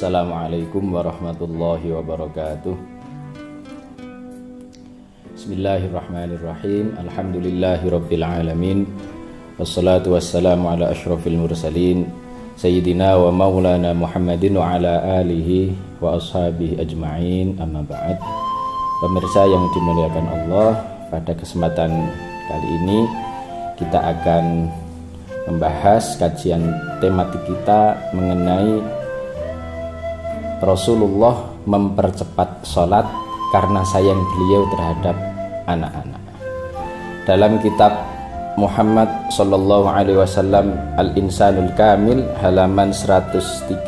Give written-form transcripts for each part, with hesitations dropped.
Assalamualaikum warahmatullahi wabarakatuh. Bismillahirrahmanirrahim. Alhamdulillahirabbil alamin. Wassalatu wassalamu ala asyrafil mursalin Sayyidina wa maulana Muhammadin wa ala alihi wa ashabihi ajma'in. Amma ba'd. Pemirsa yang dimuliakan Allah, pada kesempatan kali ini kita akan membahas kajian tematik kita mengenai Rasulullah mempercepat sholat karena sayang beliau terhadap anak-anak. Dalam kitab Muhammad sallallahu alaihi wasallam Al-Insanul Kamil halaman 137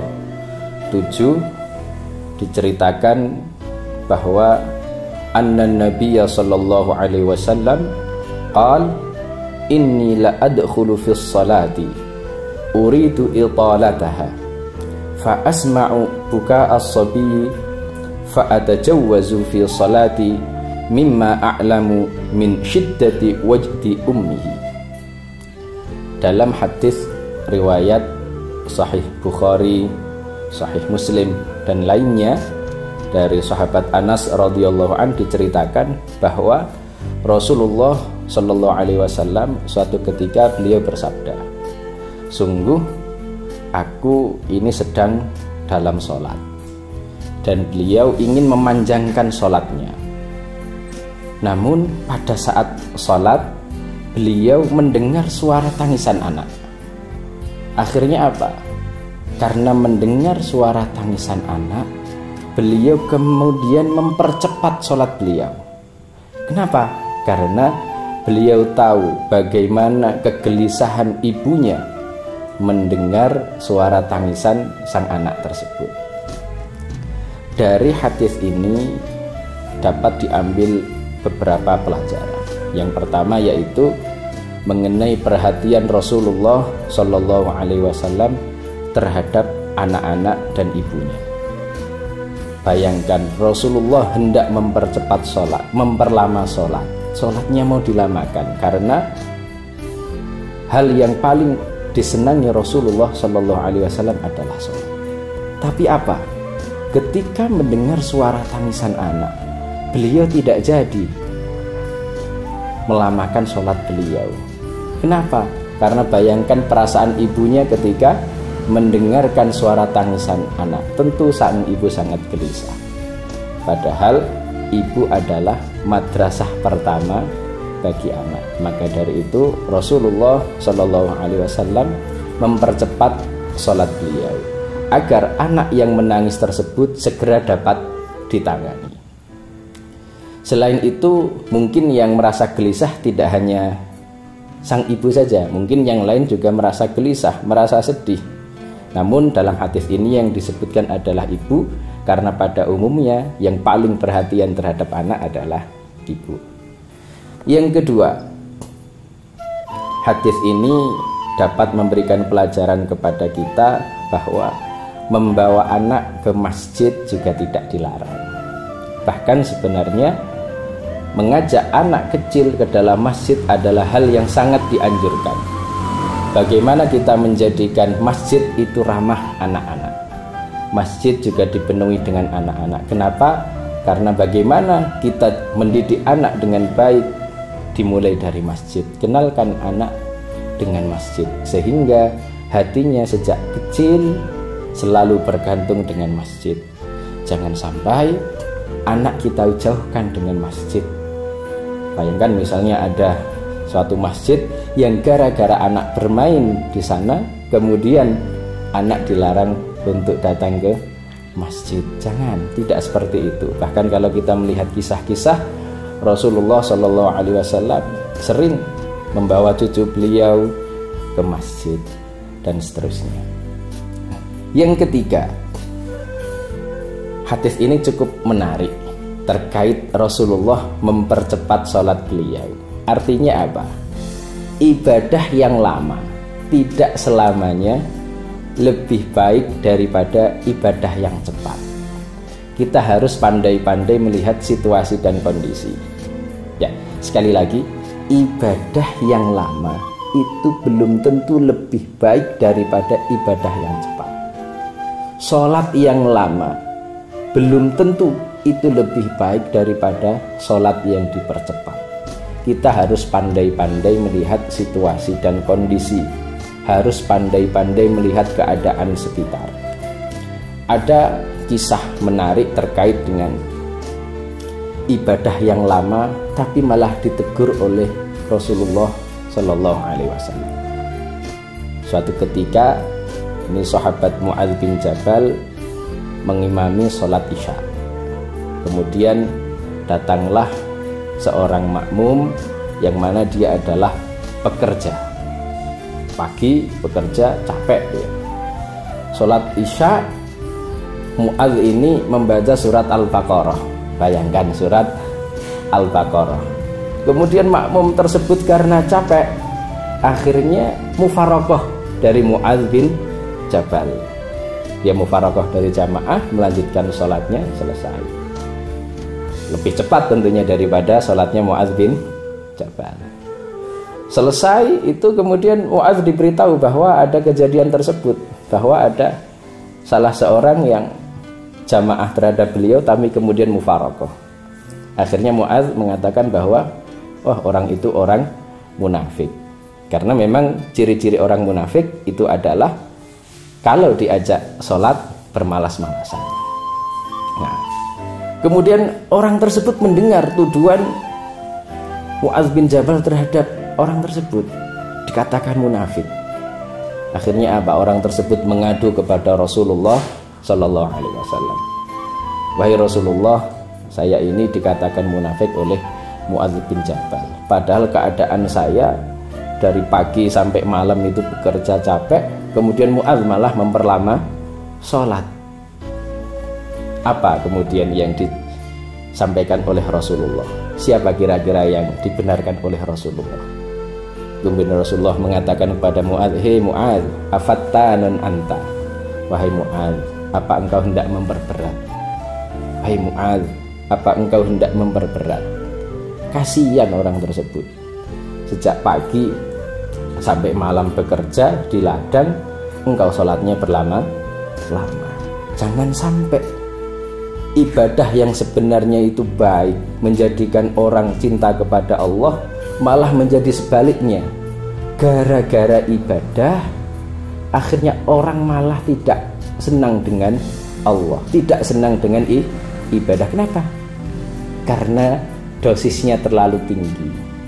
diceritakan bahwa annan nabiyya sallallahu alaihi wasallam qala inni la adkhulu fis salati uridu italataha fa asma'u buka as-sabi fa atajawwazu fi salati mimma a'lamu min syiddati wajdi ummihi. Dalam hadis riwayat Sahih Bukhari, Sahih Muslim dan lainnya dari sahabat Anas radhiyallahu anhu diceritakan bahwa Rasulullah sallallahu alaihi wasallam suatu ketika beliau bersabda, sungguh aku ini sedang dalam sholat dan beliau ingin memanjangkan sholatnya. Namun pada saat sholat beliau mendengar suara tangisan anak. Akhirnya apa? Karena mendengar suara tangisan anak, beliau kemudian mempercepat sholat beliau. Kenapa? Karena beliau tahu bagaimana kegelisahan ibunya mendengar suara tangisan sang anak tersebut. Dari hadis ini dapat diambil beberapa pelajaran. Yang pertama yaitu mengenai perhatian Rasulullah Shallallahu Alaihi Wasallam terhadap anak-anak dan ibunya. Bayangkan Rasulullah hendak mempercepat sholat, memperlama sholat. Sholatnya mau dilamakan karena hal yang paling disenangi Rasulullah Shallallahu Alaihi Wasallam adalah sholat. Tapi apa? Ketika mendengar suara tangisan anak, beliau tidak jadi melamakan sholat beliau. Kenapa? Karena bayangkan perasaan ibunya ketika mendengarkan suara tangisan anak. Tentu sang ibu sangat gelisah. Padahal ibu adalah madrasah pertama bagi anak. Maka dari itu Rasulullah Shallallahu Alaihi Wasallam mempercepat sholat beliau agar anak yang menangis tersebut segera dapat ditangani. Selain itu mungkin yang merasa gelisah tidak hanya sang ibu saja, mungkin yang lain juga merasa gelisah, merasa sedih. Namun dalam hadis ini yang disebutkan adalah ibu, karena pada umumnya yang paling perhatian terhadap anak adalah ibu. Yang kedua, hadis ini dapat memberikan pelajaran kepada kita bahwa membawa anak ke masjid juga tidak dilarang. Bahkan sebenarnya mengajak anak kecil ke dalam masjid adalah hal yang sangat dianjurkan. Bagaimana kita menjadikan masjid itu ramah anak-anak? Masjid juga dipenuhi dengan anak-anak. Kenapa? Karena bagaimana kita mendidik anak dengan baik dimulai dari masjid. Kenalkan anak dengan masjid sehingga hatinya sejak kecil selalu bergantung dengan masjid. Jangan sampai anak kita jauhkan dengan masjid. Bayangkan misalnya ada suatu masjid yang gara-gara anak bermain di sana kemudian anak dilarang untuk datang ke masjid. Jangan, tidak seperti itu. Bahkan kalau kita melihat kisah-kisah Rasulullah Shallallahu Alaihi Wasallam sering membawa cucu beliau ke masjid dan seterusnya. Yang ketiga, hadis ini cukup menarik terkait Rasulullah mempercepat sholat beliau. Artinya apa? Ibadah yang lama tidak selamanya lebih baik daripada ibadah yang cepat. Kita harus pandai-pandai melihat situasi dan kondisi. Ya, sekali lagi, ibadah yang lama itu belum tentu lebih baik daripada ibadah yang cepat. sholat yang lama belum tentu itu lebih baik daripada sholat yang dipercepat. Kita harus pandai-pandai melihat situasi dan kondisi, harus pandai-pandai melihat keadaan sekitar. Ada kisah menarik terkait dengan ibadah yang lama tapi malah ditegur oleh Rasulullah Shallallahu Alaihi Wasallam. Suatu ketika ini sahabat Mu'adz bin Jabal mengimami sholat isya. Kemudian datanglah seorang makmum yang mana dia adalah pekerja. Pagi bekerja capek ya. Sholat isya, Mu'adz ini membaca surat Al-Baqarah. Bayangkan surat Al-Baqarah. Kemudian makmum tersebut karena capek, akhirnya mufaraqah dari Mu'adz bin Jabal. Dia mufaraqah dari jamaah, melanjutkan sholatnya, selesai. Lebih cepat tentunya daripada sholatnya Mu'adz bin Jabal. Selesai itu kemudian Mu'adz diberitahu bahwa ada kejadian tersebut, bahwa ada salah seorang yang jamaah terhadap beliau tapi kemudian mufaraqah. Akhirnya Mu'adz mengatakan bahwa orang itu orang munafik. Karena memang ciri-ciri orang munafik itu adalah kalau diajak sholat bermalas-malasan. Nah, kemudian orang tersebut mendengar tuduhan Mu'adz bin Jabal terhadap orang tersebut, dikatakan munafik. Akhirnya apa? Orang tersebut mengadu kepada Rasulullah Shallallahu Alaihi Wasallam. Wahai Rasulullah, saya ini dikatakan munafik oleh Mu'adz bin Jabal. Padahal keadaan saya dari pagi sampai malam itu bekerja capek, kemudian Mu'adz malah memperlama sholat. Apa kemudian yang disampaikan oleh Rasulullah? Siapa kira-kira yang dibenarkan oleh Rasulullah? Kemudian Rasulullah mengatakan kepada Mu'adz, "Hei Mu'adz, afattanun anta." Wahai Mu'adz, apa engkau hendak memperberat? Wahai Mu'adz, apa engkau hendak memperberat? Kasihan orang tersebut. Sejak pagi sampai malam bekerja di ladang, engkau sholatnya berlama-lama. Jangan sampai ibadah yang sebenarnya itu baik, menjadikan orang cinta kepada Allah, malah menjadi sebaliknya. Gara-gara ibadah, akhirnya orang malah tidak senang dengan Allah, tidak senang dengan ibadah. Kenapa? Karena dosisnya terlalu tinggi.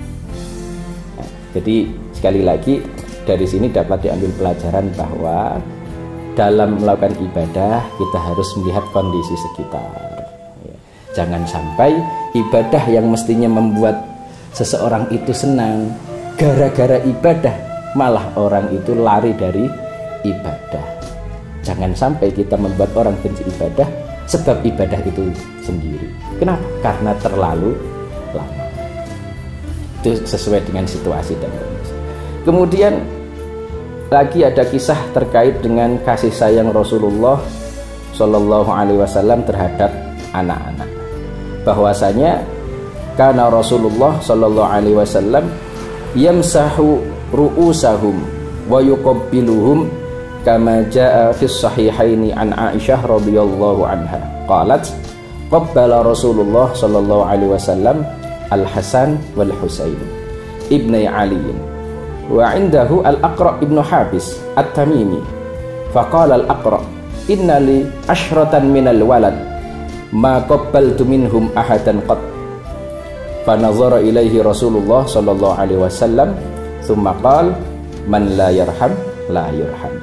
Nah, jadi sekali lagi dari sini dapat diambil pelajaran bahwa dalam melakukan ibadah kita harus melihat kondisi sekitar. Jangan sampai ibadah yang mestinya membuat seseorang itu senang, gara-gara ibadah malah orang itu lari dari ibadah. Jangan sampai kita membuat orang benci ibadah sebab ibadah itu sendiri. Kenapa? Karena terlalu lama. Itu sesuai dengan situasi dan kondisi. Kemudian lagi ada kisah terkait dengan kasih sayang Rasulullah Shallallahu Alaihi Wasallam terhadap anak-anak. Bahwasanya karena Rasulullah Shallallahu Alaihi Wasallam yamsahu ru'usahum wa yuqabbiluhum kama jaa fi sahihaini an Aisyah radhiyallahu anha qalat qabbala Rasulullah Shallallahu Alaihi Wasallam al-Hasan wal Husain ibni Ali wa indahu al-Aqra ibnu Habis at-Tamimi faqala al-Aqra inna li ashratan minal walad ma qabbaltu minhum ahadan qat fanazara ilaihi Rasulullah sallallahu alaihi wasallam thumma qala man la yarham la yurham.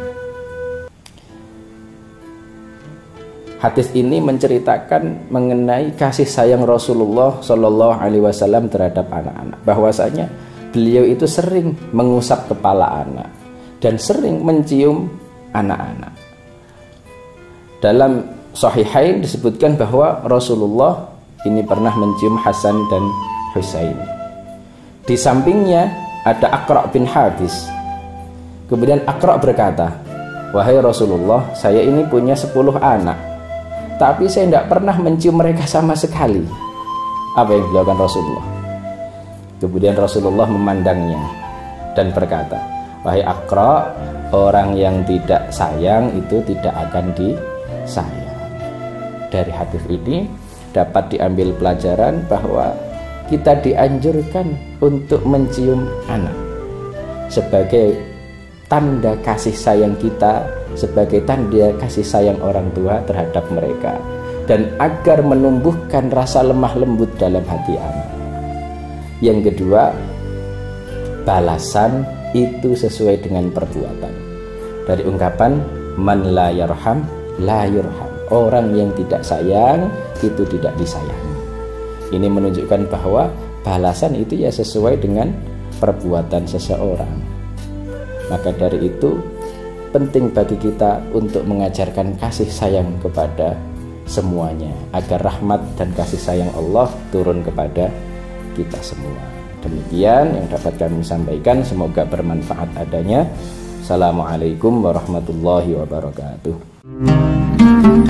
Hadis ini menceritakan mengenai kasih sayang Rasulullah sallallahu alaihi wasallam terhadap anak-anak, bahwasanya beliau itu sering mengusap kepala anak dan sering mencium anak-anak. Dalam Sahihain disebutkan bahwa Rasulullah ini pernah mencium Hasan dan Husain. Di sampingnya ada Aqra bin Habis. Kemudian Aqra berkata, "Wahai Rasulullah, saya ini punya 10 anak, tapi saya tidak pernah mencium mereka sama sekali." Apa yang dilakukan Rasulullah? Kemudian Rasulullah memandangnya dan berkata, "Wahai Aqra, orang yang tidak sayang itu tidak akan sayang. Dari hadis ini dapat diambil pelajaran bahwa kita dianjurkan untuk mencium anak sebagai tanda kasih sayang kita, sebagai tanda kasih sayang orang tua terhadap mereka, dan agar menumbuhkan rasa lemah lembut dalam hati anak. Yang kedua, balasan itu sesuai dengan perbuatan. Dari ungkapan man la yarham la yurham, orang yang tidak sayang itu tidak disayangi. Ini menunjukkan bahwa balasan itu ya sesuai dengan perbuatan seseorang. Maka dari itu penting bagi kita untuk mengajarkan kasih sayang kepada semuanya, agar rahmat dan kasih sayang Allah turun kepada kita semua. Demikian yang dapat kami sampaikan, semoga bermanfaat adanya. Assalamualaikum warahmatullahi wabarakatuh.